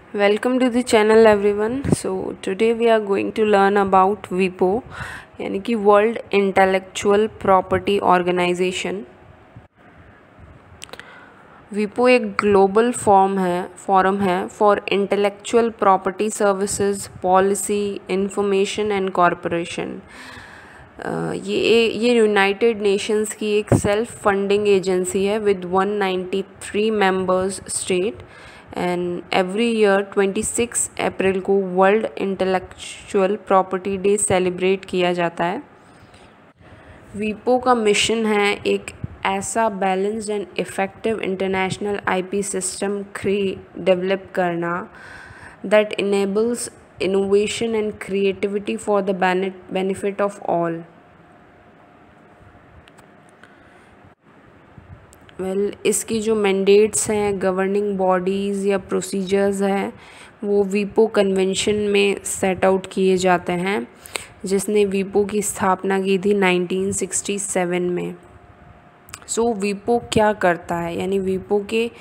Welcome to the channel everyone. So today we are going to learn about WIPO यानी कि world intellectual property organization. विपो एक global forum है for intellectual property services, policy, information and corporation. ये United Nations की एक self funding agency है with 193 members state and every year 26 April को world intellectual property day celebrate किया जाता है। वीपो का मिशन है एक ऐसा balanced and effective international IP system develop करना that enables innovation and creativity for the benefit of all. इसकी जो मैंडेट्स हैं, गवर्निंग बॉडीज़ या प्रोसीजर्स हैं, वो वीपो कन्वेंशन में सेट आउट किए जाते हैं, जिसने वीपो की स्थापना की थी 1967 में। वीपो क्या करता है, यानी वीपो के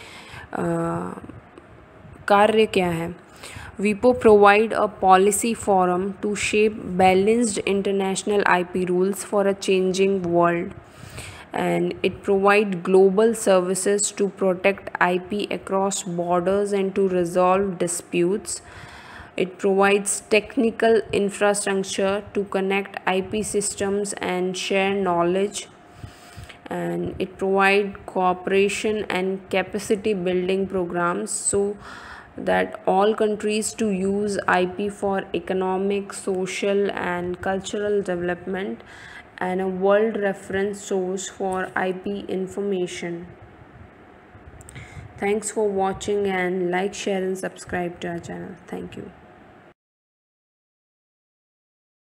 कार्य क्या है। WIPO provide a policy forum to shape balanced international IP rules for a changing world, and it provide global services to protect IP across borders and to resolve disputes. It provides technical infrastructure to connect IP systems and share knowledge, and it provide cooperation and capacity building programs that all countries to use IP for economic, social and cultural development, and a world reference source for IP information. Thanks for watching, and like, share and subscribe to our channel. Thank you.